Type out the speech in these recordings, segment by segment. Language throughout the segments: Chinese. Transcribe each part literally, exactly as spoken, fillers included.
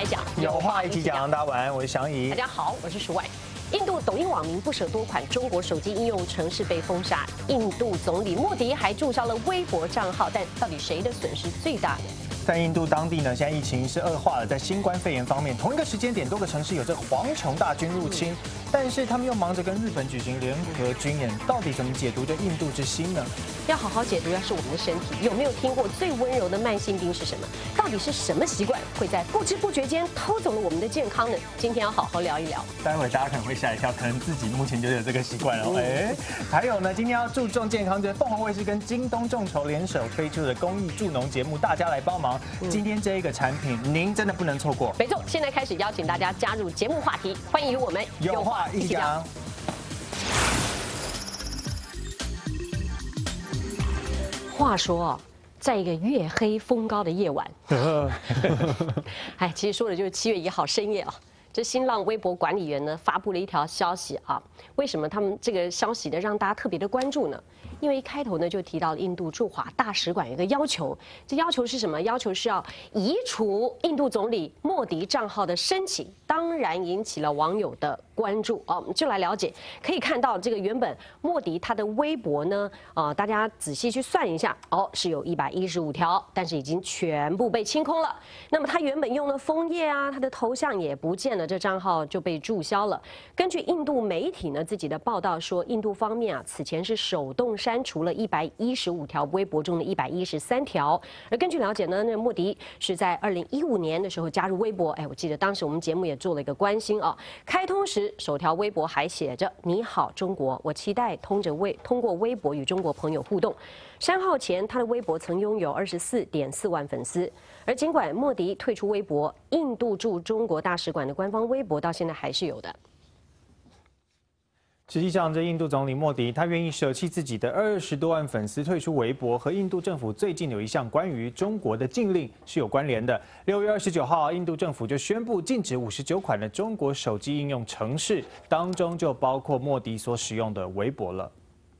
讲， 有话一起讲。大家晚安，我是祥怡。 大家好，我是舒婉。印度抖音网民不舍多款中国手机应用程式被封杀，印度总理莫迪还注销了微博账号，但到底谁的损失最大呢？ 在印度当地呢，现在疫情是恶化了。在新冠肺炎方面，同一个时间点，多个城市有着蝗虫大军入侵，但是他们又忙着跟日本举行联合军演，到底怎么解读这印度之心呢？要好好解读，要是我们的身体。有没有听过最温柔的慢性病是什么？到底是什么习惯会在不知不觉间偷走了我们的健康呢？今天要好好聊一聊。待会大家可能会吓一跳，可能自己目前就有这个习惯哦。哎，还有呢，今天要注重健康，就是凤凰卫视跟京东众筹联手推出的公益助农节目，大家来帮忙。 今天这一个产品，您真的不能错过。没错，现在开始邀请大家加入节目话题，欢迎与我们有话一起讲。话说啊，在一个月黑风高的夜晚，哎，其实说的就是七月一号深夜啊。 这新浪微博管理员呢发布了一条消息啊，为什么他们这个消息呢让大家特别的关注呢？因为一开头呢就提到了印度驻华大使馆有一个要求，这要求是什么？要求是要移除印度总理莫迪账号的申请，当然引起了网友的关注啊。我们就来了解，可以看到这个原本莫迪他的微博呢，啊，大家仔细去算一下，哦，是有一百一十五条，但是已经全部被清空了。那么他原本用的枫叶啊，他的头像也不见了。 这账号就被注销了。根据印度媒体呢自己的报道说，印度方面啊此前是手动删除了一百一十五条微博中的一百一十三条。而根据了解呢，那莫迪是在二零一五年的时候加入微博。哎，我记得当时我们节目也做了一个关心啊。开通时首条微博还写着“你好中国”，我期待通着微通过微博与中国朋友互动。删号前，他的微博曾拥有二十四点四万粉丝。 而尽管莫迪退出微博，印度驻中国大使馆的官方微博到现在还是有的。实际上，这印度总理莫迪他愿意舍弃自己的二十多万粉丝退出微博，和印度政府最近有一项关于中国的禁令是有关联的。六月二十九号，印度政府就宣布禁止五十九款的中国手机应用程式，当中就包括莫迪所使用的微博了。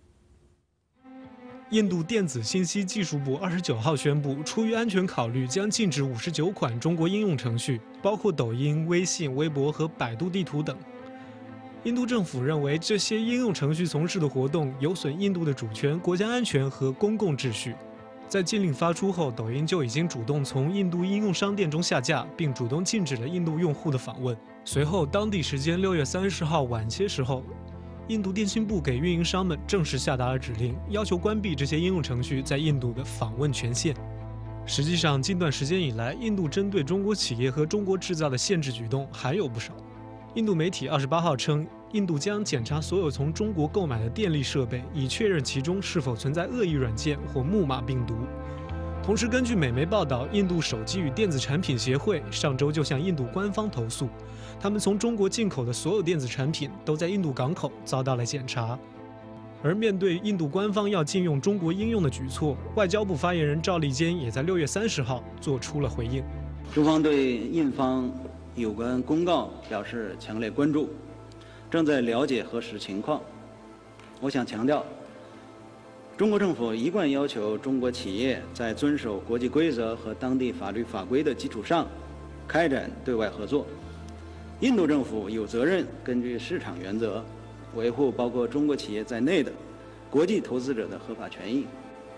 印度电子信息技术部二十九号宣布，出于安全考虑，将禁止五十九款中国应用程序，包括抖音、微信、微博和百度地图等。印度政府认为，这些应用程序从事的活动有损印度的主权、国家安全和公共秩序。在禁令发出后，抖音就已经主动从印度应用商店中下架，并主动禁止了印度用户的访问。随后，当地时间六月三十号晚些时候。 印度电信部给运营商们正式下达了指令，要求关闭这些应用程序在印度的访问权限。实际上，近段时间以来，印度针对中国企业和中国制造的限制举动还有不少。印度媒体二十八号称，印度将检查所有从中国购买的电力设备，以确认其中是否存在恶意软件或木马病毒。同时，根据美媒报道，印度手机与电子产品协会上周就向印度官方投诉。 他们从中国进口的所有电子产品都在印度港口遭到了检查，而面对印度官方要禁用中国应用的举措，外交部发言人赵立坚也在六月三十号做出了回应。 中方对印方有关公告表示强烈关注，正在了解核实情况。我想强调，中国政府一贯要求中国企业在遵守国际规则和当地法律法规的基础上，开展对外合作。 印度政府有责任根据市场原则，维护包括中国企业在内的国际投资者的合法权益。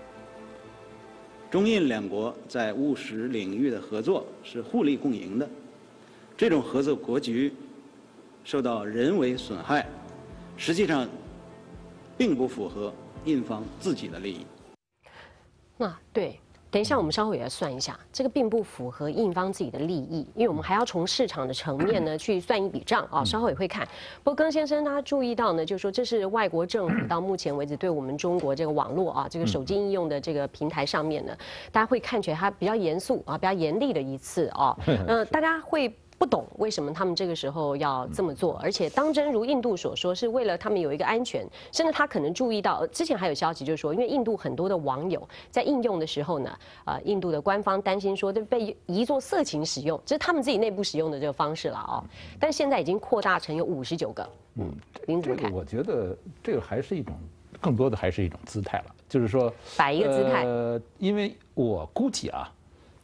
中印两国在务实领域的合作是互利共赢的，这种合作格局受到人为损害，实际上并不符合印方自己的利益。 那对。 等一下，我们稍后也要算一下，这个并不符合印方自己的利益，因为我们还要从市场的层面呢去算一笔账啊。稍后也会看。不过庚先生他注意到呢，就是说这是外国政府到目前为止对我们中国这个网络啊，这个手机应用的这个平台上面呢，大家会看起来它比较严肃啊，比较严厉的一次啊。呃，大家会。 不懂为什么他们这个时候要这么做，而且当真如印度所说，是为了他们有一个安全，甚至他可能注意到，之前还有消息就是说，因为印度很多的网友在应用的时候呢，呃，印度的官方担心说，这被移作色情使用，这是他们自己内部使用的这个方式了哦。但现在已经扩大成有五十九个，嗯，您怎么看？ 我觉得这个还是一种，更多的还是一种姿态了，就是说摆一个姿态。 呃，因为我估计啊。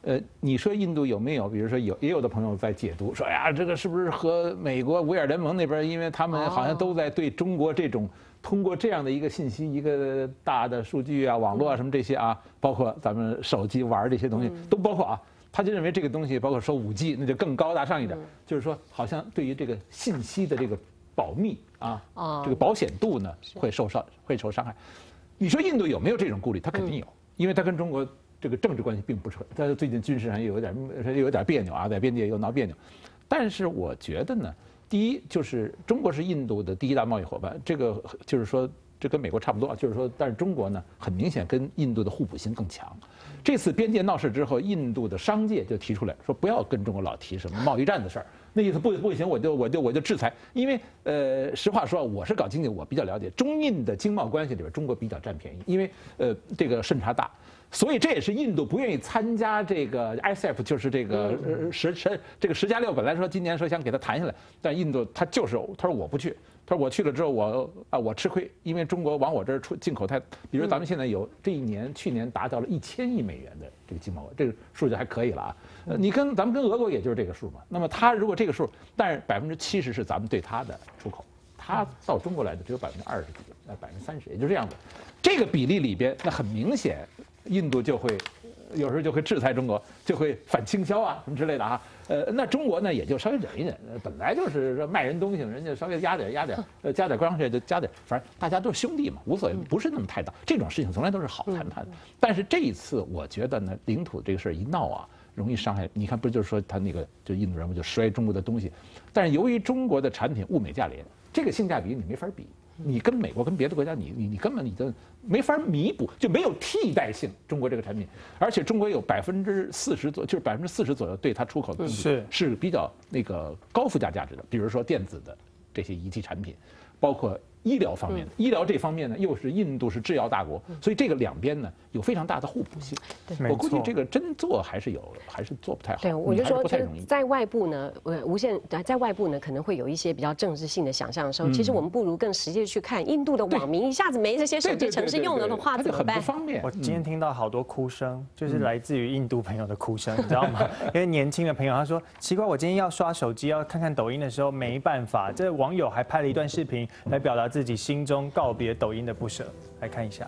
呃，你说印度有没有？比如说有，也有的朋友在解读说，哎呀，这个是不是和美国五眼联盟那边，因为他们好像都在对中国这种通过这样的一个信息，一个大的数据啊、网络啊什么这些啊，包括咱们手机玩这些东西都包括啊。他就认为这个东西，包括说五 G， 那就更高大上一点，就是说好像对于这个信息的这个保密啊，这个保险度呢会受伤，会受伤害。你说印度有没有这种顾虑？他肯定有，因为他跟中国。这个政治关系并不是很，他最近军事上又有点又有点别扭啊，在边界又闹别扭。但是我觉得呢，第一就是中国是印度的第一大贸易伙伴，这个就是说这跟美国差不多，就是说，但是中国呢很明显跟印度的互补性更强。这次边界闹事之后，印度的商界就提出来说，不要跟中国老提什么贸易战的事儿，那意思不不行，我就我就我就制裁。因为呃，实话说，我是搞经济，我比较了解中印的经贸关系里边，中国比较占便宜，因为呃这个审查大。所以这也是印度不愿意参加这个 I S E F， 就是这个呃十十这个十加六，本来说今年说想给他谈下来，但印度他就是他说我不去，他说我去了之后我啊我吃亏，因为中国往我这儿出进口太，比如咱们现在有这一年去年达到了一千亿美元的这个经贸额，这个数就还可以了啊。呃，你跟咱们跟俄国也就是这个数嘛，那么他如果这个数，但是百分之七十是咱们对他的出口，他到中国来的只有百分之二十几，呃百分之三十，也就这样子，这个比例里边，那很明显。印度就会有时候就会制裁中国，就会反倾销啊什么之类的啊。呃，那中国呢也就稍微忍一忍，本来就是说卖人东西，人家稍微压点压点，呃加点关税就加点，反正大家都是兄弟嘛，无所谓，不是那么太大。这种事情从来都是好谈判的。但是这一次我觉得呢，领土这个事儿一闹啊，容易伤害。你看，不就是说他那个就印度人不就摔中国的东西？但是由于中国的产品物美价廉，这个性价比你没法比。你跟美国跟别的国家，你你你根本你都没法弥补，就没有替代性。中国这个产品，而且中国有百分之四十左，就是百分之四十左右对它出口的东西是是比较那个高附加价值的，比如说电子的这些仪器产品，包括医疗方面的。医疗这方面呢，又是印度是制药大国，所以这个两边呢有非常大的互补性。我估计这个真做还是有，还是做不太好。 对，我就说，就是在外部呢，呃，无限在外部呢，可能会有一些比较政治性的想象的时候，其实我们不如更实际去看印度的网民一下子没这些手机城市用的话怎么办？ 不方便。 我今天听到好多哭声，就是来自于印度朋友的哭声，你知道吗？因为年轻的朋友他说，奇怪，我今天要刷手机要看看抖音的时候没办法，这网友还拍了一段视频来表达自己心中告别抖音的不舍，来看一下。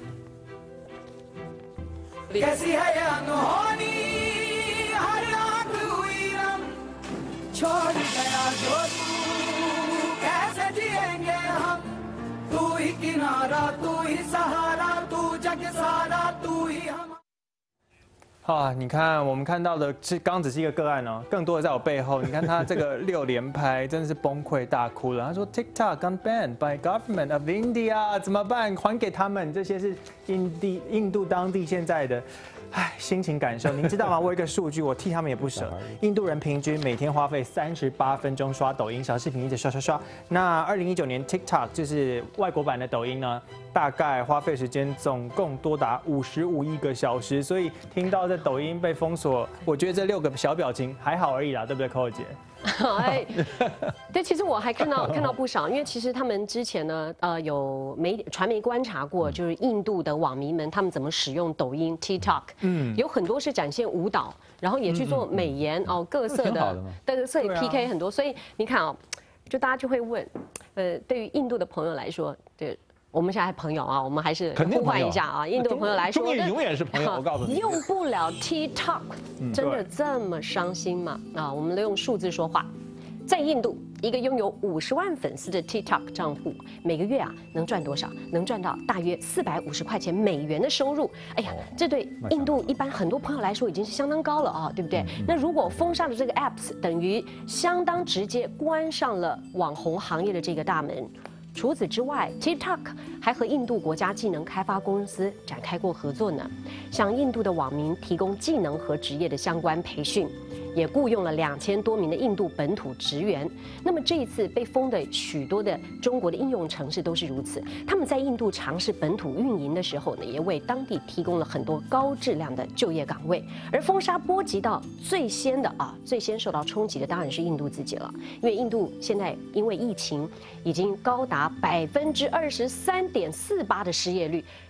啊，你看，我们看到的是刚只是一个个案哦，更多的在我背后。你看他这个六连拍，真的是崩溃大哭了。他说 TikTok got banned by government of India， 怎么办？还给他们，这些是印地印度当地现在的。唉，心情感受，您知道吗？我有一个数据，我替他们也不舍。印度人平均每天花费三十八分钟刷抖音小视频，一直刷刷刷。那二零一九年 TikTok 就是外国版的抖音呢，大概花费时间总共多达五十五亿个小时。所以听到这抖音被封锁，我觉得这六个小表情还好而已啦，对不对，Coco姐？ 哎，对，其实我还看到看到不少，因为其实他们之前呢，呃，有媒传媒观察过，就是印度的网民们他们怎么使用抖音 TikTok， 嗯，有很多是展现舞蹈，然后也去做美颜哦，各色的，各色 P K 很多，所以你看哦，就大家就会问，呃，对于印度的朋友来说，对。我们现在朋友啊，我们还是互换一下啊。印度的朋友来说， 中印永远是朋友。我告诉你， 用不了 TikTok， 真的这么伤心吗？啊，我们都用数字说话。在印度，一个拥有五十万粉丝的 TikTok 账户，每个月啊能赚多少？能赚到大约四百五十块钱美元的收入。哎呀，这对印度一般很多朋友来说已经是相当高了啊，对不对？那如果封杀了这个 apps， 等于相当直接关上了网红行业的这个大门。除此之外 ，TikTok 还和印度国家技能开发公司展开过合作呢，向印度的网民提供技能和职业的相关培训，也雇佣了两千多名的印度本土职员。那么这一次被封的许多的中国的应用城市都是如此，他们在印度尝试本土运营的时候呢，也为当地提供了很多高质量的就业岗位。而封杀波及到最先的啊，最先受到冲击的当然是印度自己了，因为印度现在因为疫情已经高达百分之二十三点四八的失业率，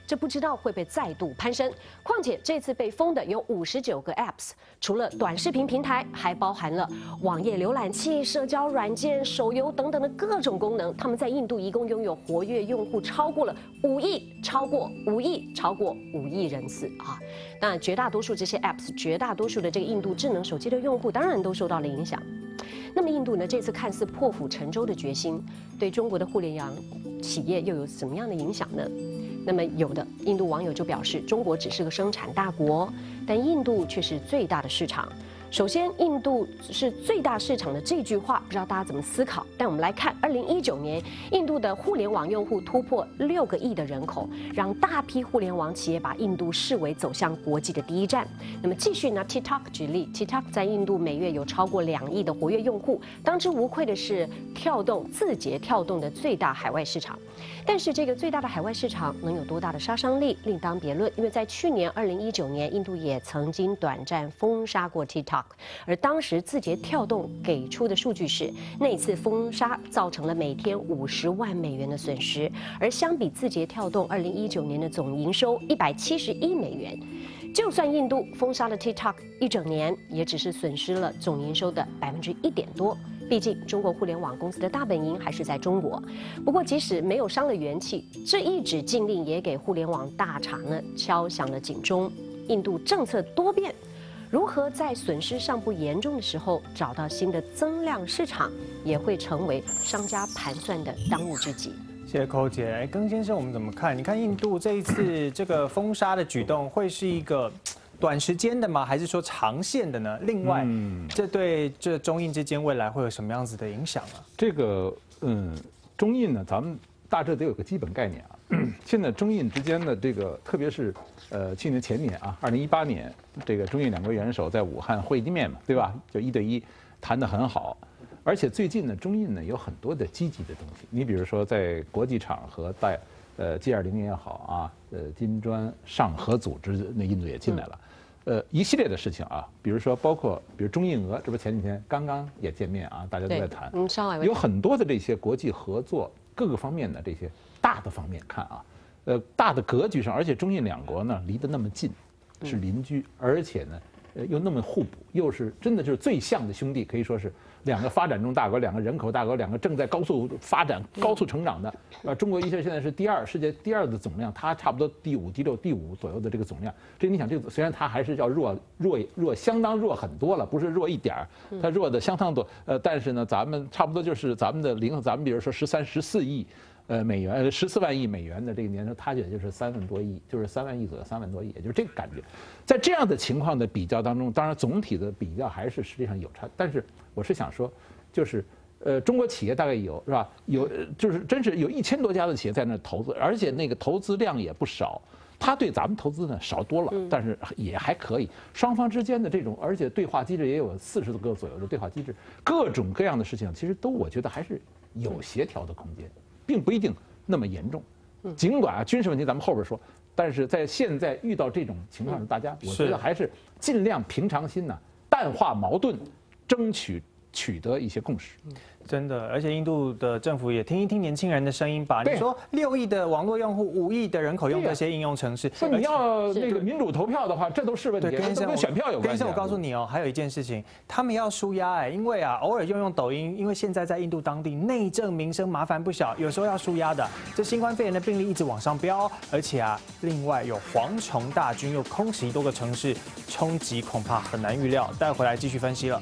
这不知道会不会再度攀升。况且这次被封的有五十九个 apps， 除了短视频平台，还包含了网页浏览器、社交软件、手游等等的各种功能。他们在印度一共拥有活跃用户超过了五亿，超过五亿，超过五亿人次啊！当然，绝大多数这些 apps， 绝大多数的这个印度智能手机的用户，当然都受到了影响。那么，印度呢这次看似破釜沉舟的决心，对中国的互联网企业又有什么样的影响呢？那么，有的印度网友就表示，中国只是个生产大国，但印度却是最大的市场。首先，印度是最大市场的这句话，不知道大家怎么思考？但我们来看，二零一九年，印度的互联网用户突破六个亿的人口，让大批互联网企业把印度视为走向国际的第一站。那么，继续拿 TikTok 举例 ，TikTok 在印度每月有超过两亿的活跃用户，当之无愧的是跳动字节跳动的最大海外市场。但是，这个最大的海外市场能有多大的杀伤力，另当别论。因为在去年二零一九年，印度也曾经短暂封杀过 TikTok。而当时字节跳动给出的数据是，那一次封杀造成了每天五十万美元的损失，而相比字节跳动二零一九年的总营收一百七十一美元，就算印度封杀了 TikTok 一整年，也只是损失了总营收的百分之一点多。毕竟中国互联网公司的大本营还是在中国。不过即使没有伤了元气，这一纸禁令也给互联网大厂呢敲响了警钟。印度政策多变。如何在损失尚不严重的时候找到新的增量市场，也会成为商家盘算的当务之急。 谢谢寇姐。哎，庚先生，我们怎么看？你看印度这一次这个封杀的举动，会是一个短时间的吗？还是说长线的呢？另外，嗯、这对这中印之间未来会有什么样子的影响啊？ 这个，嗯，中印呢，咱们大致得有个基本概念啊。现在中印之间的这个，特别是呃去年前年啊，二零一八年，这个中印两国元首在武汉会面嘛，对吧？就一对一谈得很好，而且最近呢，中印呢有很多的积极的东西。你比如说在国际场合，在呃 G 二零也好啊，呃金砖上合组织，那印度也进来了，呃一系列的事情啊，比如说包括比如中印俄，这不前几天刚刚也见面啊，大家都在谈， 嗯，稍微有很多的这些国际合作各个方面的这些。大的方面看啊，呃，大的格局上，而且中印两国呢离得那么近，是邻居，而且呢，呃，又那么互补，又是真的就是最像的兄弟，可以说是两个发展中大国，两个人口大国，两个正在高速发展、高速成长的。呃，中国一下现在是第二，世界第二的总量，它差不多第五、第六、第五左右的这个总量。这你想，这个虽然它还是要弱弱弱，相当弱很多了，不是弱一点儿，它弱的相当多。呃，但是呢，咱们差不多就是咱们的零，咱们比如说十三、十四亿。呃，美元呃十四万亿美元的这个年收，它也就是三万多亿，就是三万亿左右，三万多亿，也就是这个感觉。在这样的情况的比较当中，当然总体的比较还是实际上有差，但是我是想说，就是呃，中国企业大概有是吧？有就是真是有一千多家的企业在那投资，而且那个投资量也不少。他对咱们投资呢少多了，但是也还可以。双方之间的这种，而且对话机制也有四十个左右的对话机制，各种各样的事情，其实都我觉得还是有协调的空间。并不一定那么严重，尽管啊军事问题咱们后边说，但是在现在遇到这种情况，大家我觉得还是尽量平常心呢，淡化矛盾，争取取得一些共识。 真的，而且印度的政府也听一听年轻人的声音吧。你说六亿的网络用户，五亿的人口用这些应用程式， 说你要那个民主投票的话，这都是问题，这都跟选票有关系。 跟医生，我告诉你哦，还有一件事情，他们要舒压哎，因为啊，偶尔用用抖音，因为现在在印度当地内政民生麻烦不小，有时候要舒压的。这新冠肺炎的病例一直往上飙，而且啊，另外有蝗虫大军又空袭多个城市，冲击恐怕很难预料。待会回来继续分析了。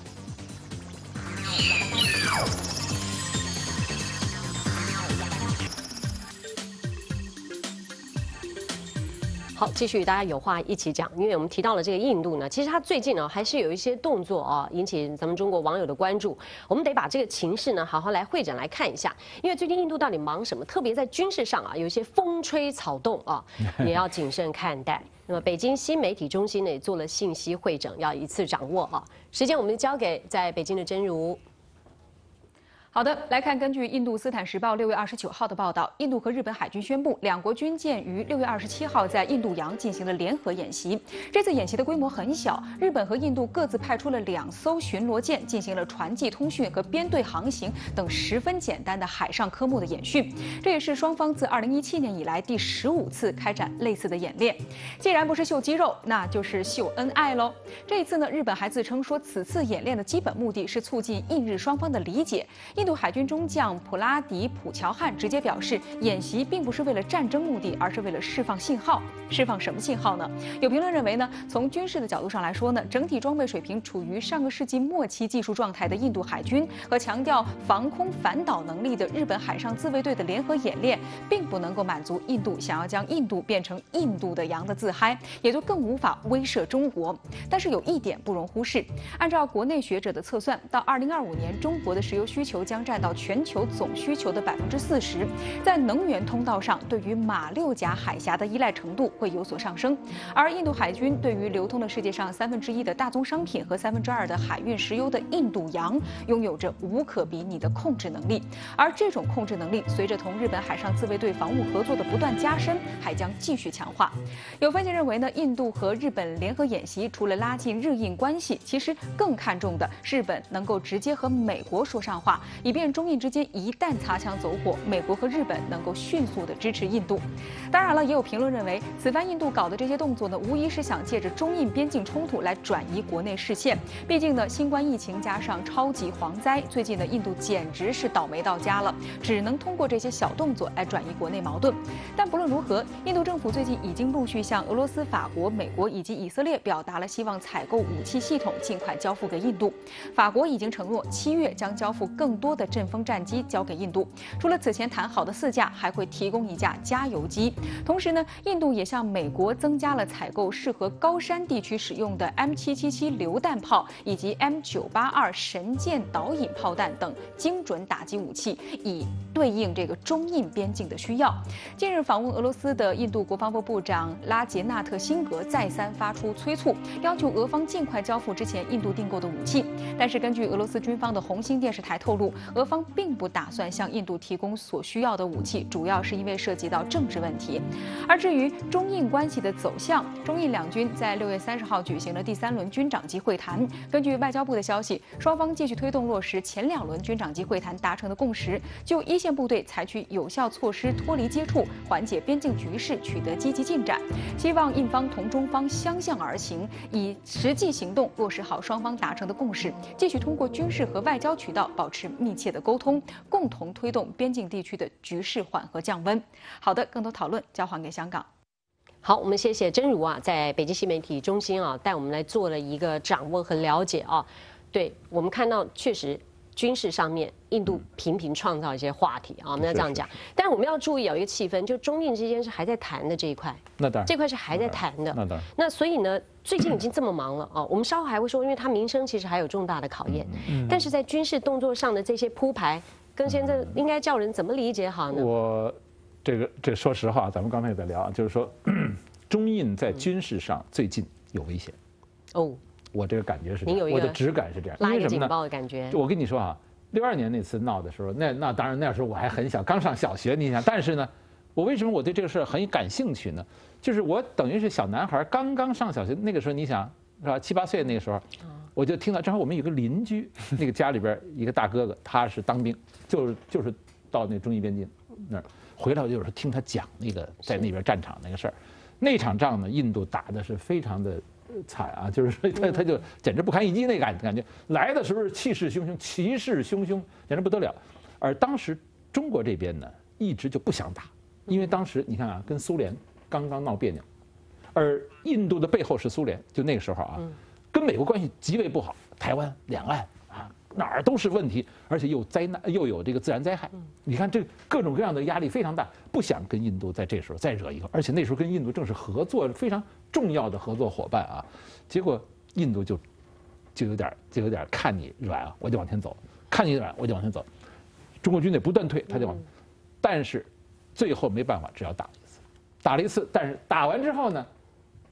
好，继续大家有话一起讲，因为我们提到了这个印度呢，其实它最近呢还是有一些动作啊，引起咱们中国网友的关注。我们得把这个情势呢好好来会诊来看一下，因为最近印度到底忙什么？特别在军事上啊，有一些风吹草动啊，也要谨慎看待。那么北京新媒体中心呢也做了信息会诊，要一次掌握啊。时间我们交给在北京的真如。 好的，来看根据印度斯坦时报六月二十九号的报道，印度和日本海军宣布，两国军舰于六月二十七号在印度洋进行了联合演习。这次演习的规模很小，日本和印度各自派出了两艘巡逻舰，进行了船际通讯和编队航行等十分简单的海上科目的演训。这也是双方自二零一七年以来第十五次开展类似的演练。既然不是秀肌肉，那就是秀恩爱喽。这一次呢，日本还自称说，此次演练的基本目的是促进印日双方的理解。印度海军中将普拉迪普乔汉直接表示，演习并不是为了战争目的，而是为了释放信号。释放什么信号呢？有评论认为呢，从军事的角度上来说呢，整体装备水平处于上个世纪末期技术状态的印度海军和强调防空反导能力的日本海上自卫队的联合演练，并不能够满足印度想要将印度变成印度的洋的自嗨，也就更无法威慑中国。但是有一点不容忽视，按照国内学者的测算，到二零二五年，中国的石油需求将占到全球总需求的百分之四十，在能源通道上，对于马六甲海峡的依赖程度会有所上升。而印度海军对于流通了世界上三分之一的大宗商品和三分之二的海运石油的印度洋，拥有着无可比拟的控制能力。而这种控制能力，随着同日本海上自卫队防务合作的不断加深，还将继续强化。有分析认为呢，印度和日本联合演习，除了拉近日印关系，其实更看重的日本能够直接和美国说上话，以便中印之间一旦擦枪走火，美国和日本能够迅速地支持印度。当然了，也有评论认为，此番印度搞的这些动作呢，无疑是想借着中印边境冲突来转移国内视线。毕竟呢，新冠疫情加上超级蝗灾，最近呢，印度简直是倒霉到家了，只能通过这些小动作来转移国内矛盾。但不论如何，印度政府最近已经陆续向俄罗斯、法国、美国以及以色列表达了希望采购武器系统尽快交付给印度。法国已经承诺七月将交付更多的阵风战机交给印度，除了此前谈好的四架，还会提供一架加油机。同时呢，印度也向美国增加了采购适合高山地区使用的 M 七七七榴弹炮以及 M 九八二神箭导引炮弹等精准打击武器，以对应这个中印边境的需要。近日访问俄罗斯的印度国防部部长拉杰纳特辛格再三发出催促，要求俄方尽快交付之前印度订购的武器。但是根据俄罗斯军方的红星电视台透露，俄方并不打算向印度提供所需要的武器，主要是因为涉及到政治问题。而至于中印关系的走向，中印两军在六月三十号举行了第三轮军长级会谈。根据外交部的消息，双方继续推动落实前两轮军长级会谈达成的共识，就一线部队采取有效措施脱离接触，缓解边境局势取得积极进展。希望印方同中方相向而行，以实际行动落实好双方达成的共识，继续通过军事和外交渠道保持密切的沟通，共同推动边境地区的局势缓和降温。好的，更多讨论交还给香港。 好，我们谢谢真如啊，在北京新媒体中心啊，带我们来做了一个掌握和了解啊。对我们看到，确实军事上面，印度频频创造一些话题啊，我们要这样讲。但是我们要注意有一个气氛，就中印之间是还在谈的这一块， 那当然， 这块是还在谈的。 那当然。 那所以呢，最近已经这么忙了啊，我们稍后还会说，因为它民生其实还有重大的考验。嗯。但是在军事动作上的这些铺排，跟现在应该叫人怎么理解好呢？ 我。这个这说实话，咱们刚才也在聊，就是说，中印在军事上最近有危险。哦，我这个感觉是这样，我的直感是这样。 拉一个警报的感觉。 我跟你说啊，六二年那次闹的时候，那那当然那时候我还很小，刚上小学，你想，但是呢，我为什么我对这个事儿很感兴趣呢？就是我等于是小男孩，刚刚上小学，那个时候你想是吧，七八岁那个时候，我就听到，正好我们有个邻居，那个家里边一个大哥哥，他是当兵，就是就是到那中印边境那儿。回来我就有时候听他讲那个在那边战场那个事儿，那场仗呢，印度打的是非常的惨啊，就是说他他就简直不堪一击那感感觉，来的时候气势汹汹，气势汹汹，简直不得了。而当时中国这边呢，一直就不想打，因为当时你看啊，跟苏联刚刚闹别扭，而印度的背后是苏联，就那个时候啊，跟美国关系极为不好，台湾、两岸。哪儿都是问题，而且又灾难，又有这个自然灾害。你看这各种各样的压力非常大，不想跟印度在这时候再惹一个，而且那时候跟印度正是合作非常重要的合作伙伴啊。结果印度就就有点就有点看你软啊，我就往前走；看你软，我就往前走。中国军队不断退，他就往，但是最后没办法，只要打一次，打了一次，但是打完之后呢，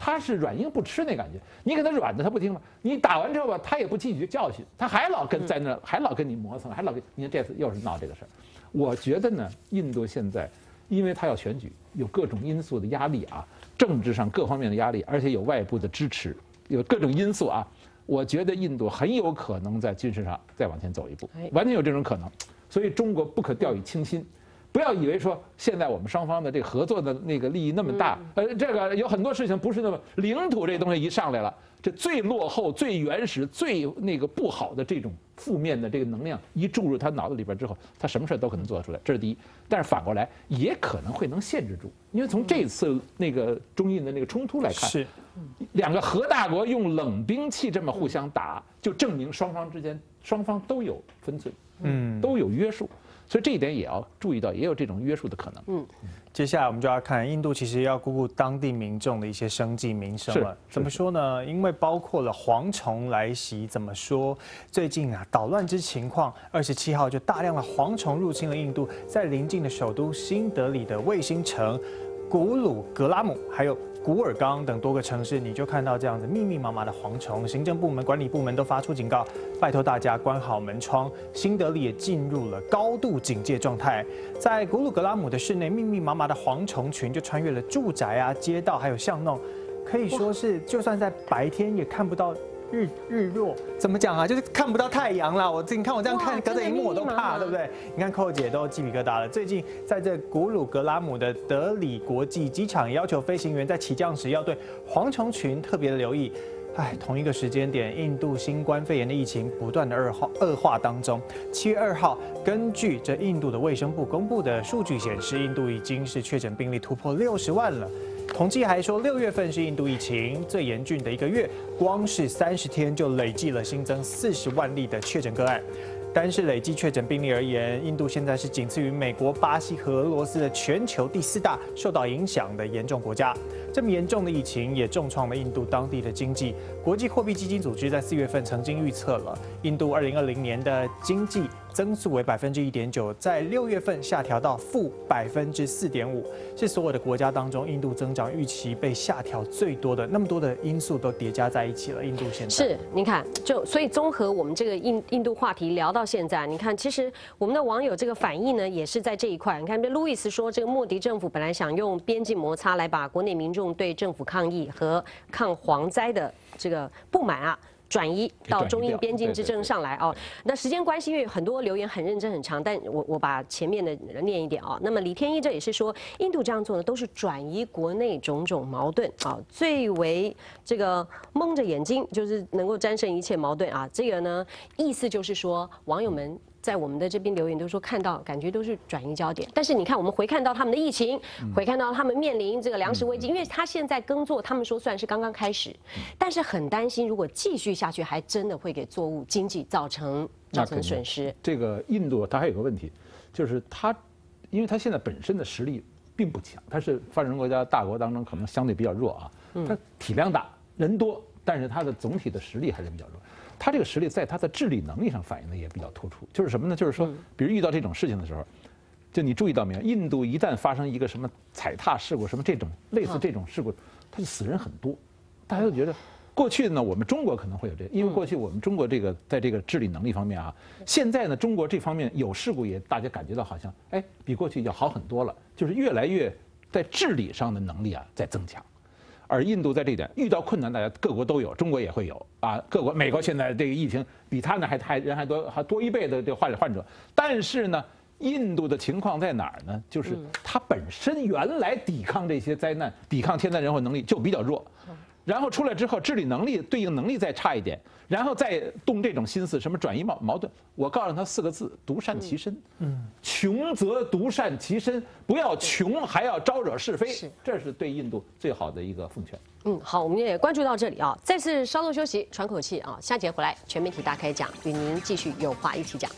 他是软硬不吃那感觉。你给他软的，他不听了；你打完之后吧，他也不记住教训，他还老跟在那，还老跟你磨蹭，还老跟你看这次又是闹这个事儿。我觉得呢，印度现在，因为他要选举，有各种因素的压力啊，政治上各方面的压力，而且有外部的支持，有各种因素啊。我觉得印度很有可能在军事上再往前走一步，完全有这种可能。所以中国不可掉以轻心。不要以为说现在我们双方的这个合作的那个利益那么大，呃，这个有很多事情不是那么领土这东西一上来了，这最落后、最原始、最那个不好的这种负面的这个能量一注入他脑子里边之后，他什么事都可能做得出来，这是第一。但是反过来也可能会能限制住，因为从这次那个中印的那个冲突来看， 是两个核大国用冷兵器这么互相打，就证明双方之间双方都有分寸，嗯，都有约束。所以这一点也要注意到，也有这种约束的可能。嗯， 接下来我们就要看印度其实要顾顾当地民众的一些生计民生了。怎么说呢？因为包括了蝗虫来袭，怎么说？最近啊，捣乱之情况，二十七号就大量的蝗虫入侵了印度，在邻近的首都新德里的卫星城古鲁格拉姆，还有古尔冈等多个城市，你就看到这样子密密麻麻的蝗虫，行政部门、管理部门都发出警告，拜托大家关好门窗。新德里也进入了高度警戒状态。在古鲁格拉姆的室内，密密麻麻的蝗虫群就穿越了住宅啊、街道还有巷弄，可以说是就算在白天也看不到日日落。怎么讲啊？就是看不到太阳啦。我自己看我这样看，隔着荧幕我都怕，对不对？你看寇姐都鸡皮疙瘩了。最近在这古鲁格拉姆的德里国际机场，要求飞行员在起降时要对蝗虫群特别留意。哎，同一个时间点，印度新冠肺炎的疫情不断的恶化恶化当中。七月二号，根据这印度的卫生部公布的数据显示，印度已经是确诊病例突破六十万了。统计还说，六月份是印度疫情最严峻的一个月，光是三十天就累计了新增四十万例的确诊个案。单是累计确诊病例而言，印度现在是仅次于美国、巴西和俄罗斯的全球第四大受到影响的严重国家。这么严重的疫情也重创了印度当地的经济。国际货币基金组织在四月份曾经预测了印度二零二零年的经济增速为百分之一点九，在六月份下调到负百分之四点五，是所有的国家当中印度增长预期被下调最多的。那么多的因素都叠加在一起了，印度现在是，你看，就所以综合我们这个印印度话题聊到现在，你看，其实我们的网友这个反应呢，也是在这一块。你看，这路易斯说，这个莫迪政府本来想用边境摩擦来把国内民众对政府抗议和抗蝗灾的这个不满啊，转移到中印边境之争上来哦。那时间关系，因为很多留言很认真很长，但我我把前面的念一点哦。那么李天一这也是说，印度这样做呢，都是转移国内种种矛盾啊，最为这个蒙着眼睛就是能够战胜一切矛盾啊。这个呢，意思就是说，网友们在我们的这边留言都说看到，感觉都是转移焦点。但是你看，我们回看到他们的疫情，回看到他们面临这个粮食危机，因为他现在耕作，他们说虽然是刚刚开始，但是很担心，如果继续下去，还真的会给作物经济造成造成损失。 这个印度它还有个问题，就是它，因为它现在本身的实力并不强，它是发展中国家大国当中可能相对比较弱啊，它体量大，人多，但是它的总体的实力还是比较弱。他这个实力在他的治理能力上反映的也比较突出，就是什么呢？就是说，比如遇到这种事情的时候，就你注意到没有？印度一旦发生一个什么踩踏事故，什么这种类似这种事故，它就死人很多。大家都觉得，过去呢，我们中国可能会有这，因为过去我们中国这个在这个治理能力方面啊，现在呢，中国这方面有事故也大家感觉到好像哎比过去要好很多了，就是越来越在治理上的能力啊在增强。而印度在这点遇到困难，大家各国都有，中国也会有啊。各国，美国现在这个疫情比他呢还还人还多还多一倍的这患患者，但是呢，印度的情况在哪儿呢？就是它本身原来抵抗这些灾难、抵抗天灾人祸能力就比较弱，然后出来之后治理能力对应能力再差一点，然后再动这种心思，什么转移矛矛盾。我告诉他四个字：独善其身。嗯，穷则独善其身，不要穷还要招惹是非，这是对印度最好的一个奉劝。 嗯，好，我们也关注到这里啊，再次稍作休息，喘口气啊，下节回来全媒体大开讲，与您继续有话一起讲。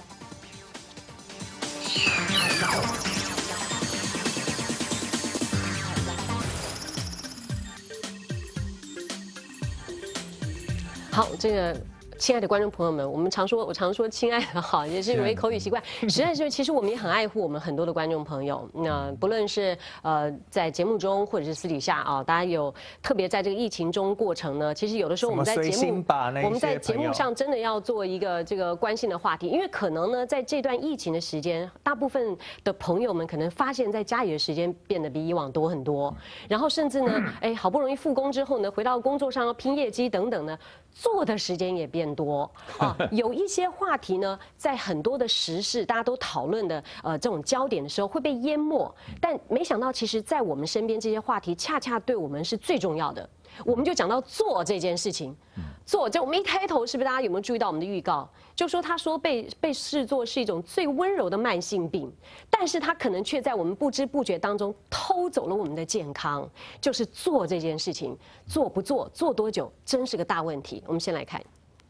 好，这个亲爱的观众朋友们，我们常说，我常说亲爱的好，也是因为口语习惯。实在是，其实我们也很爱护我们很多的观众朋友。那不论是呃在节目中，或者是私底下啊，大家有特别在这个疫情中过程呢，其实有的时候我们在节目，我们在节目上真的要做一个这个关心的话题，因为可能呢，在这段疫情的时间，大部分的朋友们可能发现在家里的时间变得比以往多很多，然后甚至呢，哎，好不容易复工之后呢，回到工作上要拼业绩等等呢。做的时间也变多啊，有一些话题呢，在很多的时事大家都讨论的呃这种焦点的时候会被淹没，但没想到其实，在我们身边这些话题恰恰对我们是最重要的。我们就讲到做这件事情，做就我们一开头是不是大家有没有注意到我们的预告？就说他说被被视作是一种最温柔的慢性病，但是他可能却在我们不知不觉当中偷走了我们的健康。就是做这件事情，做不做，做多久，真是个大问题。我们先来看。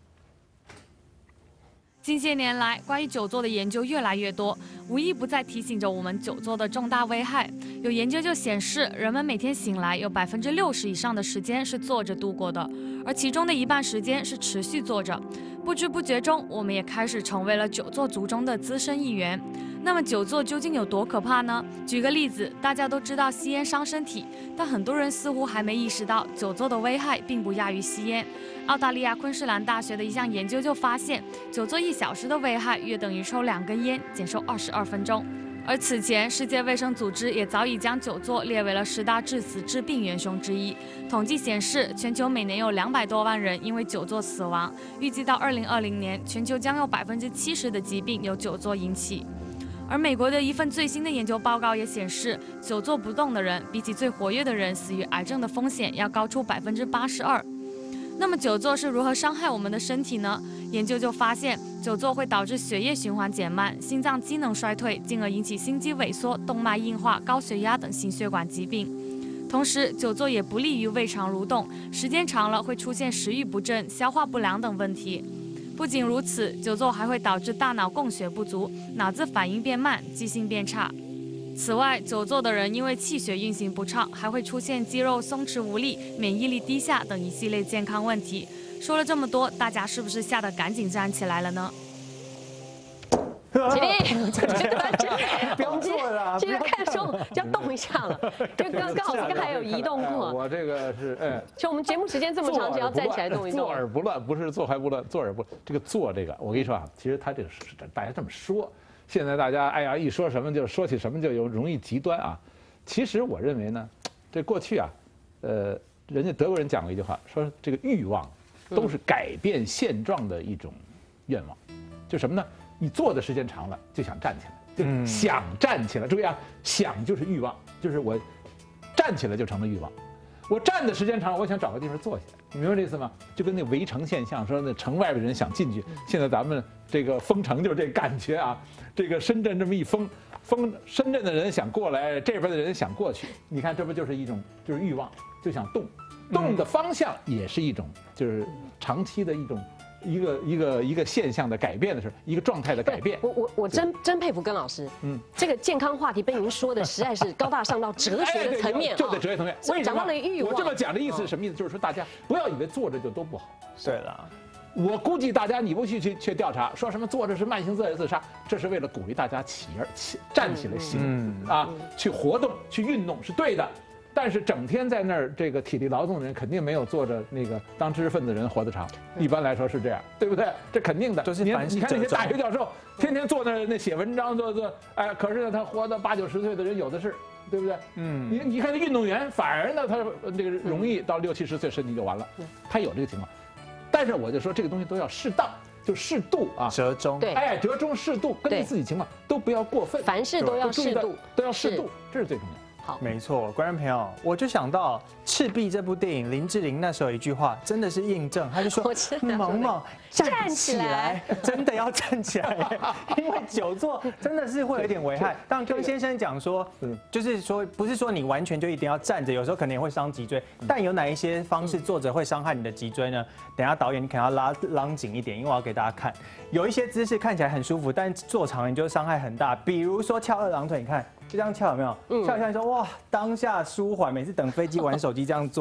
近些年来，关于久坐的研究越来越多，无一不在提醒着我们久坐的重大危害。有研究就显示，人们每天醒来有百分之六十以上的时间是坐着度过的，而其中的一半时间是持续坐着。不知不觉中，我们也开始成为了久坐族中的资深一员。那么久坐究竟有多可怕呢？举个例子，大家都知道吸烟伤身体，但很多人似乎还没意识到久坐的危害并不亚于吸烟。澳大利亚昆士兰大学的一项研究就发现，久坐一小时的危害约等于抽两根烟，减寿二十二分钟。而此前，世界卫生组织也早已将久坐列为了十大致死致病元凶之一。统计显示，全球每年有两百多万人因为久坐死亡，预计到二零二零年，全球将有百分之七十的疾病由久坐引起。而美国的一份最新的研究报告也显示，久坐不动的人比起最活跃的人，死于癌症的风险要高出百分之八十二。那么久坐是如何伤害我们的身体呢？研究就发现，久坐会导致血液循环减慢、心脏机能衰退，进而引起心肌萎缩、动脉硬化、高血压等心血管疾病。同时，久坐也不利于胃肠蠕动，时间长了会出现食欲不振、消化不良等问题。不仅如此，久坐还会导致大脑供血不足，脑子反应变慢，记性变差。此外，久坐的人因为气血运行不畅，还会出现肌肉松弛无力、免疫力低下等一系列健康问题。说了这么多，大家是不是吓得赶紧站起来了呢？ 起立， 不要坐了， 现在看书就要动一下了，就刚刚好刚刚还有移动过。 我这个是哎， 就我们节目时间这么长，只要站起来动一动。 坐而不乱，不是坐还不乱，坐而不这个坐这个，我跟你说啊，其实他这个是大家这么说。现在大家哎呀，一说什么就说起什么就有容易极端啊。其实我认为呢，这过去啊，呃，人家德国人讲过一句话，说这个欲望都是改变现状的一种愿望，就什么呢？你坐的时间长了，就想站起来，就想站起来。注意啊，想就是欲望，就是我站起来就成了欲望。我站的时间长了，我想找个地方坐下来，你明白这意思吗？就跟那围城现象，说那城外的人想进去，现在咱们这个封城就是这感觉啊。这个深圳这么一封，封深圳的人想过来，这边的人想过去，你看这不就是一种就是欲望，就想动，动的方向也是一种就是长期的一种。一个一个一个现象的改变的时候，一个状态的改变。 我我我真真佩服根老师，嗯，这个健康话题被您说的实在是高大上到哲学的层面， 就在哲学层面。 所以讲到了欲望， 我这么讲的意思是什么意思？就是说大家不要以为坐着就都不好。 对了， 我估计大家你不去去去调查，说什么坐着是慢性自然自杀，这是为了鼓励大家起而起站起来行啊，去活动去运动是对的。但是整天在那儿这个体力劳动的人，肯定没有坐着那个当知识分子的人活得长。一般来说是这样，对不对？这肯定的。 就是你你看那些大学教授，天天坐那儿那写文章做做，哎，可是呢，他活到八九十岁的人有的是，对不对？嗯。你你看那运动员，反而呢，他这个容易到六七十岁身体就完了，他有这个情况。但是我就说这个东西都要适当，就适度啊， 折中。 对， 哎，折中适度，根据自己情况都不要过分， 凡事都要适度， 都要适度，这是最重要的。 好， 没错，观众朋友，我就想到《赤壁》这部电影，林志玲那时候有一句话，真的是印证，他就说：“萌萌站起来，真的要站起来，因为久坐真的是会有一点危害。”当跟先生讲说，就是说不是说你完全就一定要站着，有时候可能也会伤脊椎，但有哪一些方式坐着会伤害你的脊椎呢？等下导演你可能要拉拉紧一点，因为我要给大家看，有一些姿势看起来很舒服，但坐长了你就伤害很大，比如说翘二郎腿，你看。就这样翘有没有？翘一下你说哇，当下舒缓。每次等飞机玩手机这样做，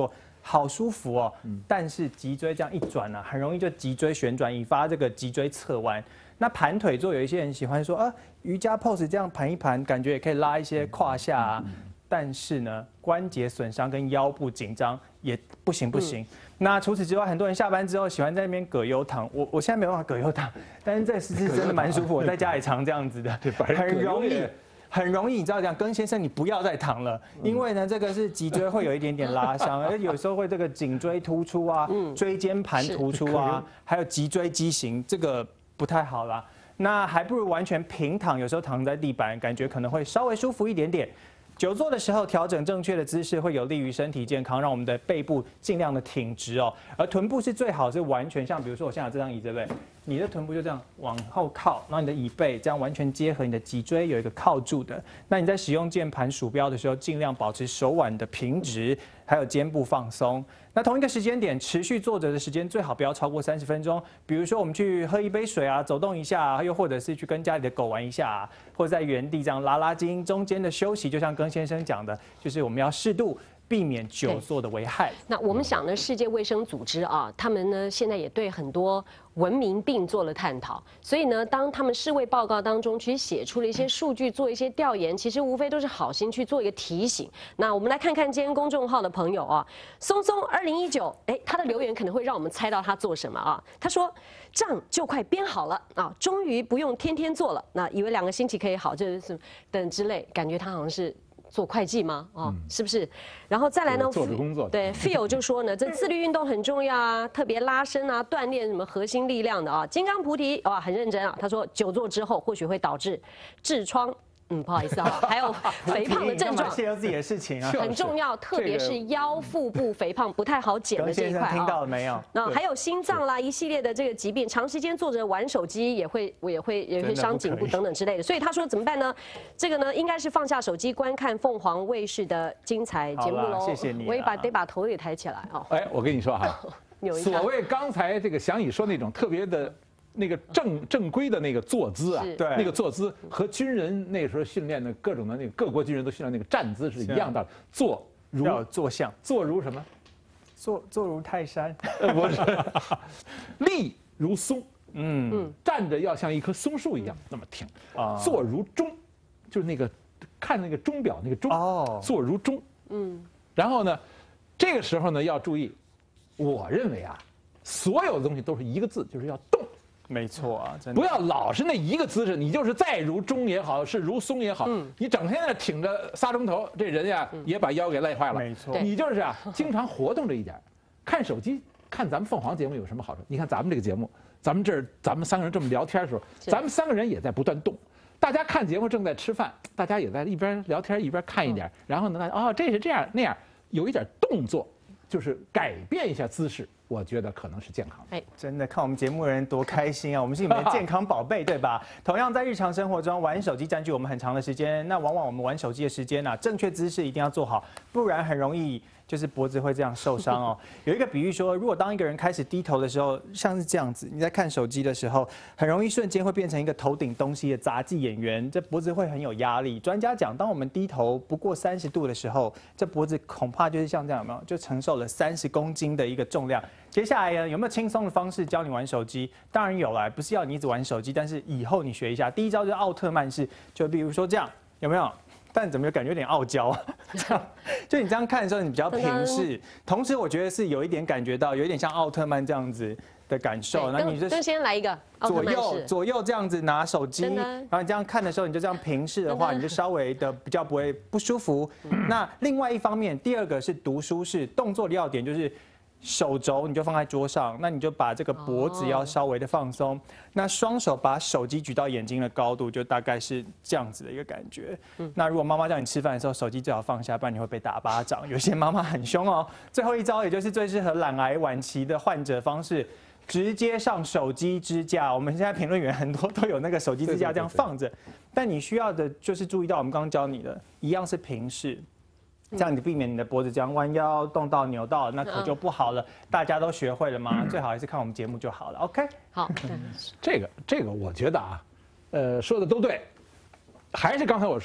好舒服哦。但是脊椎这样一转呢、啊，很容易就脊椎旋转，引发这个脊椎侧弯。那盘腿坐，有一些人喜欢说啊，瑜伽 pose 这样盘一盘，感觉也可以拉一些胯下啊。但是呢，关节损伤跟腰部紧张也不行不行。嗯、那除此之外，很多人下班之后喜欢在那边葛优躺，我我现在没办法葛优躺，但是这是是真的蛮舒服，我在家里常这样子的，很容易。很容易，你知道讲，庚先生，你不要再躺了，因为呢，这个是脊椎会有一点点拉伤，而有时候会这个颈椎突出啊，椎间盘突出啊，还有脊椎畸形，这个不太好啦。那还不如完全平躺，有时候躺在地板，感觉可能会稍微舒服一点点。久坐的时候，调整正确的姿势会有利于身体健康，让我们的背部尽量的挺直哦。而臀部是最好是完全像，比如说我现在有这张椅子，对不对？你的臀部就这样往后靠，然后你的椅背这样完全结合，你的脊椎有一个靠住的。那你在使用键盘鼠标的时候，尽量保持手腕的平直，还有肩部放松。那同一个时间点持续坐着的时间最好不要超过三十分钟。比如说我们去喝一杯水啊，走动一下啊，又或者是去跟家里的狗玩一下啊，或者在原地这样拉拉筋。中间的休息，就像庚先生讲的，就是我们要适度。避免久坐的危害。 那我们想呢，世界卫生组织啊，他们呢现在也对很多文明病做了探讨。所以呢，当他们世卫报告当中去写出了一些数据，做一些调研，其实无非都是好心去做一个提醒。那我们来看看今天公众号的朋友啊，松松二零一九，哎，他的留言可能会让我们猜到他做什么啊？他说账就快编好了啊，终于不用天天做了。那以为两个星期可以好，这是等之类，感觉他好像是。做会计吗？哦，嗯、是不是？然后再来呢？ 做着工作。 对 ，Phil 就说呢，这自律运动很重要啊，特别拉伸啊，锻炼什么核心力量的啊。金刚菩提哇，很认真啊。他说，久坐之后或许会导致痔疮。嗯，不好意思啊，还有肥胖的症状， 泄露自己的事情啊， 很重要，特别是腰腹部肥胖不太好减的这一块啊。 听到了没有？ 那还有心脏啦，一系列的这个疾病，长时间坐着玩手机也会也会也会伤颈部等等之类的。所以他说怎么办呢？这个呢，应该是放下手机，观看凤凰卫视的精彩节目喽。 谢谢你， 我也把得把头给抬起来哦。 哎，我跟你说哈，所谓刚才这个祥宇说那种特别的。那个正正规的那个坐姿啊， 对， 那个坐姿和军人那时候训练的各种的那个各国军人都训练那个站姿是一样的，坐如坐像， 坐如什么？ 坐坐如泰山， 不是，立如松，嗯，站着要像一棵松树一样那么挺啊，坐如钟，就是那个看那个钟表那个钟，哦，坐如钟，嗯，然后呢，这个时候呢要注意，我认为啊，所有的东西都是一个字，就是要动。 没错啊，真的不要老是那一个姿势，你就是再如钟也好，是如松也好，嗯、你整天在那挺着仨钟头，这人呀、嗯、也把腰给累坏了。 没错， 你就是啊，经常活动着一点，看手机，看咱们凤凰节目有什么好处？你看咱们这个节目，咱们这儿咱们三个人这么聊天的时候，咱们三个人也在不断动。大家看节目正在吃饭，大家也在一边聊天一边看一点，嗯、然后呢，大家哦这是这样那样，有一点动作，就是改变一下姿势。我觉得可能是健康的。 哎，真的看我们节目的人多开心啊！我们是你们的健康宝贝，对吧？同样在日常生活中，玩手机占据我们很长的时间，那往往我们玩手机的时间呢、啊，正确姿势一定要做好，不然很容易就是脖子会这样受伤哦。有一个比喻说，如果当一个人开始低头的时候，像是这样子，你在看手机的时候，很容易瞬间会变成一个头顶东西的杂技演员，这脖子会很有压力。专家讲，当我们低头不过三十度的时候，这脖子恐怕就是像这样，有没有？就承受了三十公斤的一个重量。接下来呢，有没有轻松的方式教你玩手机？当然有啦，不是要你一直玩手机，但是以后你学一下。第一招就是奥特曼式，就比如说这样，有没有？但怎么有感觉有点傲娇？这样，就你这样看的时候，你比较平视，同时我觉得是有一点感觉到，有一点像奥特曼这样子的感受。 那你就就先来一个左右左右这样子拿手机，然后你这样看的时候，你就这样平视的话，你就稍微的比较不会不舒服。那另外一方面，第二个是读书式，动作的要点就是。手肘你就放在桌上，那你就把这个脖子要稍微的放松。那双手把手机举到眼睛的高度，就大概是这样子的一个感觉。那如果妈妈叫你吃饭的时候，手机最好放下，不然你会被打巴掌。有些妈妈很凶哦。最后一招，也就是最适合懒癌晚期的患者方式，直接上手机支架。我们现在评论员很多都有那个手机支架这样放着，但你需要的就是注意到我们刚刚教你的，一样是平视。这样你避免你的脖子这样弯腰动到扭到，那可就不好了。大家都学会了吗？最好还是看我们节目就好了。OK， 好， 这个这个我觉得啊，呃，说的都对，还是刚才我说的，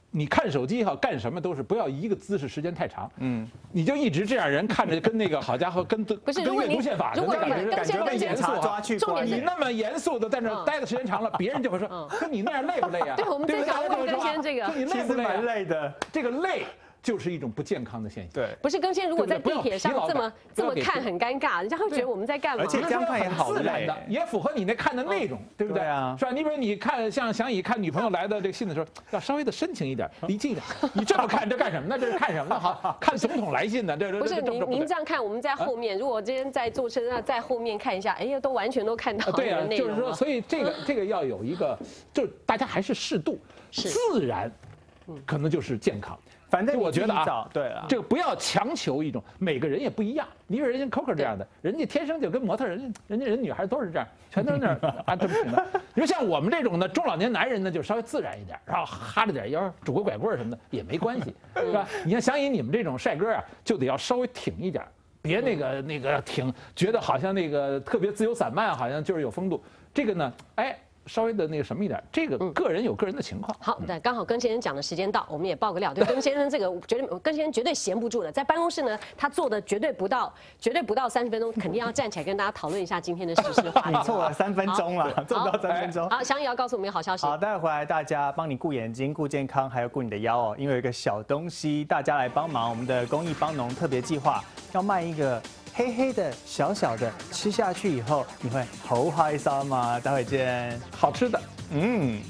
你看手机也好，干什么都是不要一个姿势时间太长。嗯，你就一直这样，人看着跟那个好家伙，跟不是跟阅读宪法的感觉，感觉被严肃抓去关。 你那么严肃的在那待的时间长了，别人就会说，跟你那样累不累啊？ 对，我们在讲问更先这个， 你累不累？ 蛮累的， 这个累。就是一种不健康的现象。 对， 不是更先，如果在地铁上这么这么看很尴尬，人家会觉得我们在干嘛？ 而且这样看也好累的，也符合你那看的内容，对不对啊？是吧？你比如你看像翔乙看女朋友来的这个信的时候，要稍微的深情一点，离近一点。你这么看这干什么呢？这是看什么呢？好看总统来信呢？这这不是您您这样看，我们在后面。如果今天在坐车上在后面看一下，哎呀，都完全都看到对啊， 内容。 就是说，所以这个这个要有一个，就是大家还是适度，自然，可能就是健康。 反正我觉得啊， 对啊， 这个不要强求一种，每个人也不一样。你比如人家 Coco 这样的，人家天生就跟模特，人家人家人女孩都是这样，全都是那样啊，这么挺的。你说像我们这种的中老年男人呢，就稍微自然一点，然后哈着点腰，拄个拐棍什么的也没关系，是吧？你像翔乙你们这种帅哥啊，就得要稍微挺一点，别那个那个挺，觉得好像那个特别自由散漫，好像就是有风度。这个呢，哎。稍微的那个什么一点，这个个人有个人的情况。 好，那刚好更先生讲的时间到，我们也报个料。对，更先生这个绝对，更先生绝对闲不住了，在办公室呢，他做的绝对不到，绝对不到三十分钟，肯定要站起来跟大家讨论一下今天的时事话题。 你错了三分钟了，做不到三分钟。 好，翔乙要告诉我们一个好消息。 好，待会回来大家帮你顾眼睛、顾健康，还有顾你的腰哦。因为有一个小东西，大家来帮忙，我们的公益帮农特别计划要卖一个。黑黑的、小小的，吃下去以后你会好开心吗？待会见。 好吃的， 嗯。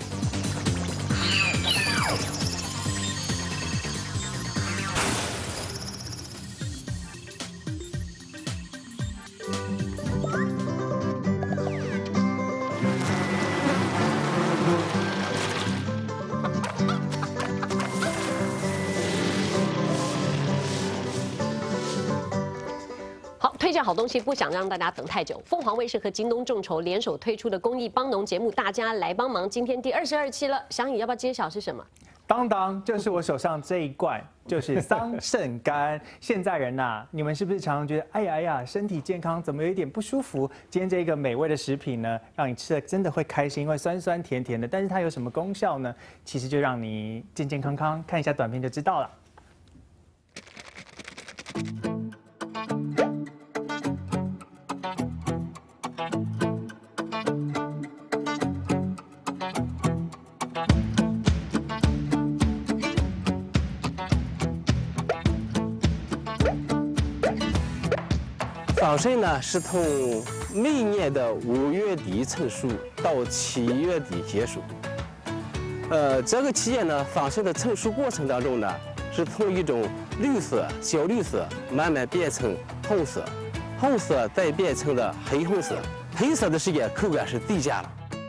推荐好东西，不想让大家等太久。凤凰卫视和京东众筹联手推出的公益帮农节目《大家来帮忙》，今天第二十二期了。翔乙要不要揭晓是什么？ 当当，就是我手上这一罐，就是桑葚干。现在人呐、啊，你们是不是常常觉得，哎呀哎呀，身体健康怎么有一点不舒服？今天这个美味的食品呢，让你吃的真的会开心，因为酸酸甜甜的。但是它有什么功效呢？其实就让你健健康康，看一下短片就知道了。 桑葚呢是从每年的五月底成熟到七月底结束。呃，这个期间呢，桑葚的成熟过程当中呢，是从一种绿色、小绿色慢慢变成红色，红色再变成了黑红色，黑色的时间口感是最佳了。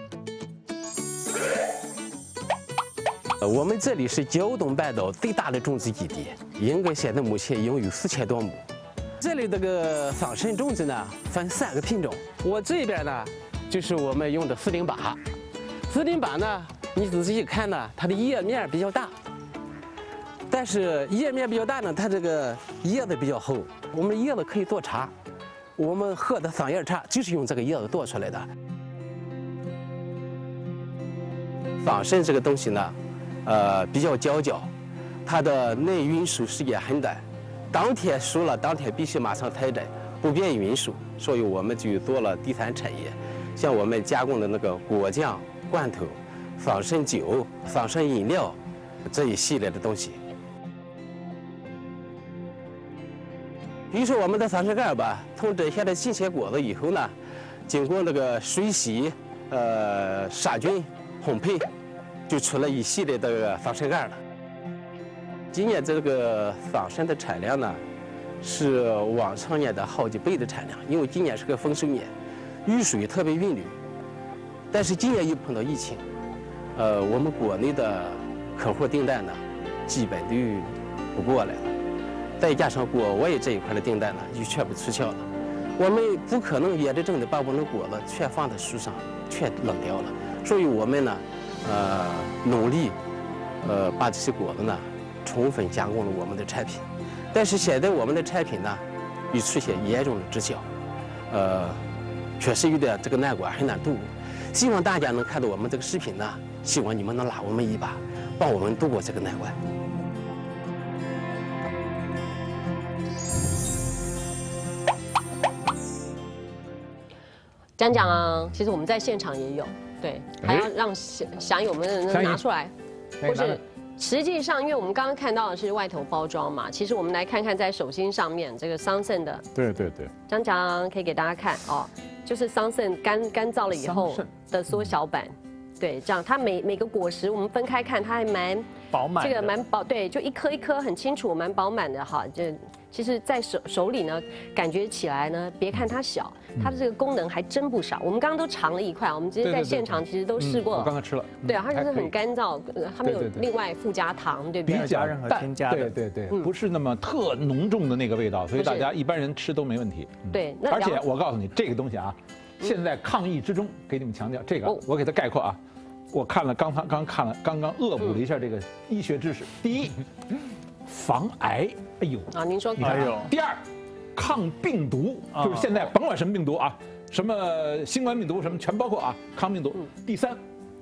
呃，我们这里是胶东半岛最大的种植基地，应该现在目前拥有四千多亩。这里这个桑葚种植呢，分三个品种。我这边呢，就是我们用的四零八。四零八呢，你仔细一看呢，它的叶面比较大，但是叶面比较大呢，它这个叶子比较厚。我们叶子可以做茶，我们喝的桑叶茶就是用这个叶子做出来的。桑葚这个东西呢，呃，比较娇娇，它的内运输时间很短。当天熟了，当天必须马上采摘，不便运输，所以我们就做了第三产业，像我们加工的那个果酱、罐头、桑葚酒、桑葚饮料这一系列的东西。比如说我们的桑葚干吧，从摘下来新鲜果子以后呢，经过那个水洗、呃杀菌、烘焙，就出了一系列的桑葚干了。今年这个桑葚的产量呢，是往常年的好几倍的产量，因为今年是个丰收年，雨水特别韵律。但是今年又碰到疫情，呃，我们国内的客户订单呢，基本都不过来了，再加上国外这一块的订单呢，就全部取消了。我们不可能眼睁睁的把我们的果子全放在树上，全扔掉了。所以我们呢，呃，努力，呃，把这些果子呢。充分加工了我们的产品，但是现在我们的产品呢，又出现严重的滞销，呃，确实有点这个难关很难度过。希望大家能看到我们这个视频呢，希望你们能拉我们一把， 帮我们度过这个难关。 讲讲啊，其实我们在现场也有，对，还要让享享友们的人拿出来，或是实际上，因为我们刚刚看到的是外头包装嘛，其实我们来看看在手心上面这个桑葚的， 对对对， 讲讲可以给大家看哦，就是桑葚干干燥了以后的缩小版。对，这样它每每个果实我们分开看，它还蛮饱满， 这个蛮饱，对，就一颗一颗很清楚，蛮饱满的哈。就其实，在手手里呢，感觉起来呢，别看它小，它的这个功能还真不少。我们刚刚都尝了一块，我们直接在现场其实都试过。 我刚才吃了。 对啊，它就是很干燥，它没有另外附加糖，对不对？ 没有加任何添加的。 对对对，不是那么特浓重的那个味道，所以大家一般人吃都没问题。 对， 而且我告诉你，这个东西啊，现在抗疫之中，给你们强调这个，我给它概括啊。我看了刚刚刚看了刚刚恶补了一下这个医学知识。第一，防癌，哎呦啊，您说， 哎呦。第二，抗病毒，就是现在甭管什么病毒啊，什么新冠病毒什么全包括啊，抗病毒。第三，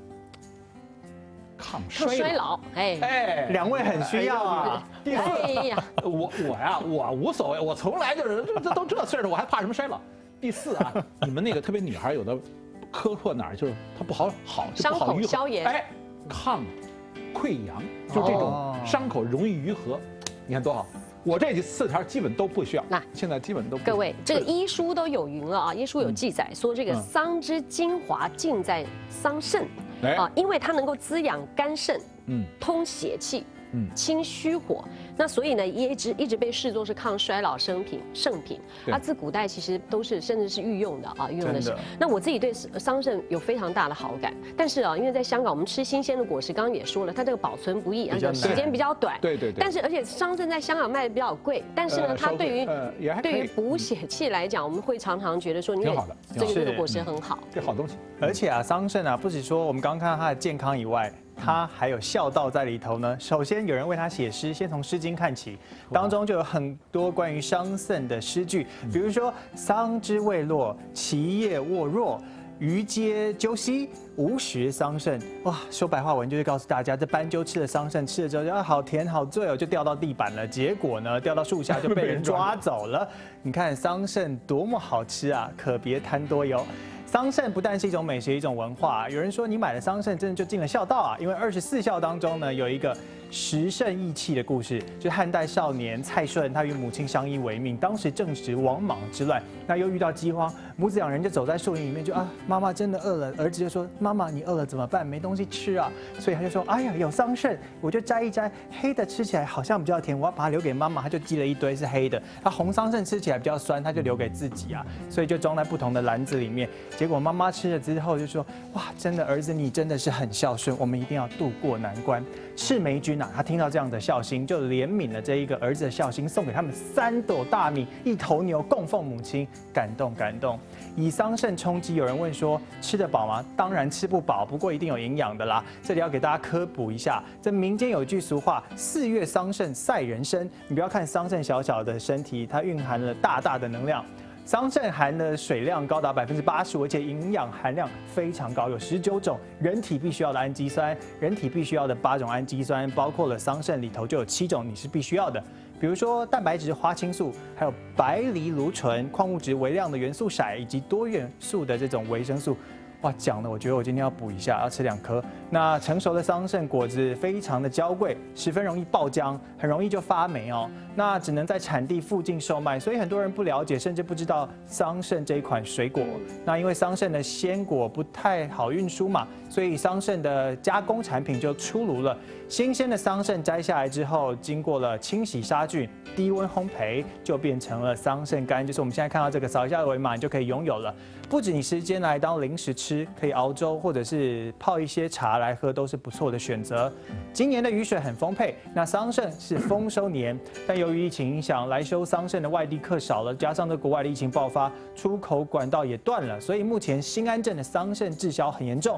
抗衰老， 哎哎，两位很需要啊。 第四，我我呀我无所谓，我从来就是这都这岁数，我还怕什么衰老？第四啊，你们那个特别女孩有的。磕破哪儿就是它不好好， 伤口消炎， 哎，抗溃疡，就这种伤口容易愈合，你看多好。我这四条基本都不需要，那现在基本都各位这个医书都有云了啊，医书有记载说这个桑之精华尽在桑葚啊，因为它能够滋养肝肾，嗯，通血气。嗯，清虚火，那所以呢，也一直一直被视作是抗衰老圣品圣品。啊，自古代其实都是甚至是御用的啊，御用的是。那我自己对桑葚有非常大的好感，但是啊，因为在香港我们吃新鲜的果实，刚刚也说了，它这个保存不易，而且时间比较短。 对对对。 但是而且桑葚在香港卖的比较贵，但是呢，它对于对于补血气来讲，我们会常常觉得说，你也这个这个果实很好， 这好东西。 而且啊，桑葚啊，不止说我们刚刚看到它的健康以外。它还有孝道在里头呢。首先有人为它写诗，先从《诗经》看起，当中就有很多关于桑葚的诗句，比如说“桑之未落，其叶沃若，鱼皆鸠兮，无食桑葚”。哇，说白话文就是告诉大家，这斑鸠吃了桑葚，吃了之后就啊好甜好醉哦，就掉到地板了。结果呢，掉到树下就被人抓走了。你看桑葚多么好吃啊，可别贪多哟。桑葚不但是一种美食，一种文化。有人说你买了桑葚，真的就尽了孝道啊！因为二十四孝当中呢，有一个食圣益气的故事，就是汉代少年蔡顺，他与母亲相依为命，当时正值王莽之乱，那又遇到饥荒，母子两人就走在树林里面，就啊，妈妈真的饿了。儿子就说：“妈妈，你饿了怎么办？没东西吃啊！”所以他就说：“哎呀，有桑葚，我就摘一摘，黑的吃起来好像比较甜，我要把它留给妈妈。”他就积了一堆是黑的。他红桑葚吃起来比较酸，他就留给自己啊，所以就装在不同的篮子里面。结果妈妈吃了之后就说：“哇，真的儿子你真的是很孝顺，我们一定要渡过难关。”赤眉君啊，他听到这样的孝心，就怜悯了这一个儿子的孝心，送给他们三斗大米、一头牛供奉母亲，感动感动。以桑葚充饥，有人问说吃得饱吗？当然吃不饱，不过一定有营养的啦。这里要给大家科普一下，这民间有句俗话：“四月桑葚赛人参”。你不要看桑葚小小的身体，它蕴含了大大的能量。桑葚含的水量高达百分之八十五，而且营养含量非常高，有十九种人体必须要的氨基酸，人体必须要的八种氨基酸，包括了桑葚里头就有七种你是必须要的，比如说蛋白质、花青素，还有白藜芦醇、矿物质微量的元素锑，以及多元素的这种维生素。哇，讲了，我觉得我今天要补一下，要吃两颗。那成熟的桑葚果子非常的娇贵，十分容易爆浆，很容易就发霉哦。那只能在产地附近售卖，所以很多人不了解，甚至不知道桑葚这一款水果。那因为桑葚的鲜果不太好运输嘛，所以桑葚的加工产品就出炉了。新鲜的桑葚摘下来之后，经过了清洗杀菌、低温烘焙，就变成了桑葚干，就是我们现在看到这个，扫一下二维码你就可以拥有了。不止你时间来当零食吃，可以熬粥或者是泡一些茶来喝，都是不错的选择。今年的雨水很丰沛，那桑葚是丰收年，但由于疫情影响，来收桑葚的外地客少了，加上这国外的疫情爆发，出口管道也断了，所以目前新安镇的桑葚滞销很严重。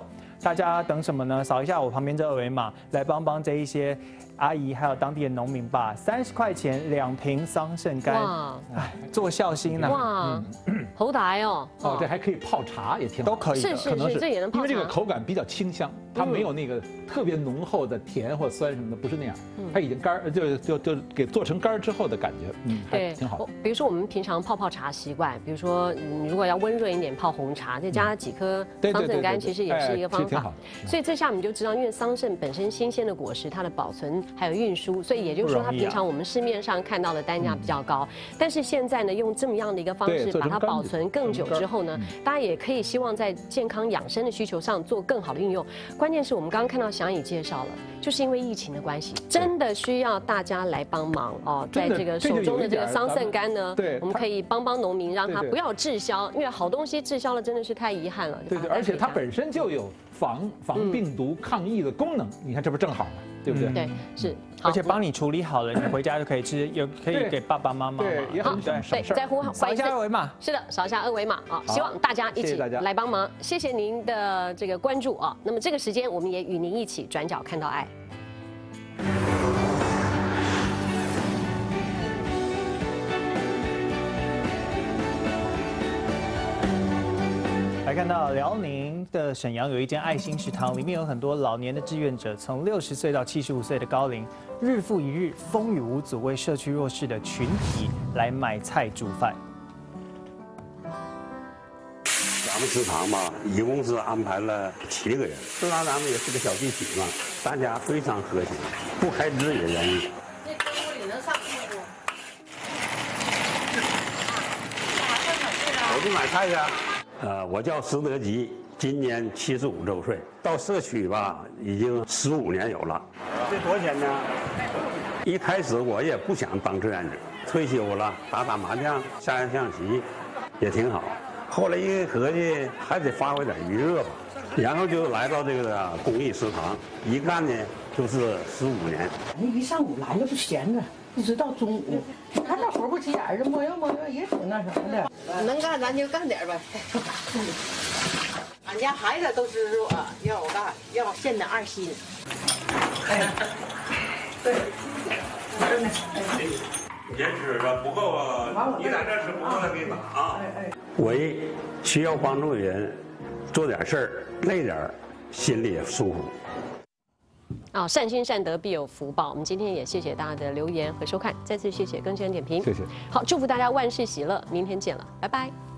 大家等什么呢？扫一下我旁边这二维码，来帮帮这一些阿姨还有当地的农民吧。三十块钱两瓶桑葚干，哇，哎，做孝心呐。 哇，好大哦。 哦，这还可以泡茶，也挺好， 都可以的， 是是是，这也能泡茶。 因为这个口感比较清香，它没有那个特别浓厚的甜或酸什么的，不是那样。它已经干，就就就给做成干之后的感觉，嗯，对，挺好。 比如说我们平常泡泡茶习惯，比如说你如果要温润一点泡红茶，再加几颗桑葚干，其实也是一个方法。所以这下我们就知道，因为桑葚本身新鲜的果实，它的保存还有运输，所以也就是说，它平常我们市面上看到的单价比较高。但是现在呢，用这么样的一个方式把它保存更久之后呢，大家也可以希望在健康养生的需求上做更好的运用。关键是我们刚刚看到翔乙介绍了，就是因为疫情的关系，真的需要大家来帮忙哦，在这个手中的这个桑葚干呢，对，我们可以帮帮农民，让它不要滞销，因为好东西滞销了真的是太遗憾了。 对对，而且它本身就有防防病毒、抗疫的功能，你看这不正好吗？对不对？ 对，是。 而且帮你处理好了，你回家就可以吃，有可以给爸爸妈妈。 对，也很省事。 对，在乎扫一下二维码。 是的，扫一下二维码啊！希望大家一起来帮忙，谢谢您的这个关注啊。那么这个时间，我们也与您一起转角看到爱。 来看到辽宁的沈阳有一间爱心食堂，里面有很多老年的志愿者，从六十岁到七十五岁的高龄，日复一日，风雨无阻，为社区弱势的群体来买菜煮饭。 咱们食堂嘛，一共是安排了七个人，食堂咱们也是个小集体嘛，大家非常和谐，不开支也愿意。 那搁锅里能上热不？ 我去买菜去。呃，我叫石德吉，今年七十五周岁，到社区吧已经十五年有了。这多少钱呢？一开始我也不想当志愿者，退休了打打麻将、下下象棋，也挺好。后来一合计，还得发挥点余热吧，然后就来到这个公益食堂，一干呢就是十五年。 一上午来就不闲着，一直到中午，看这活不起眼的，摸悠摸悠也挺那什么的。能干咱就干点呗。俺家孩子都支持我，要我干，要我献点二心。哎，对，真的。 别吃了，不够啊！你在这吃不够再给你打啊！为需要帮助的人做点事儿，累点儿，心里也舒服。 啊，善心善德必有福报。我们今天也谢谢大家的留言和收看，再次谢谢更新点评， 谢谢。 好，祝福大家万事喜乐，明天见了，拜拜。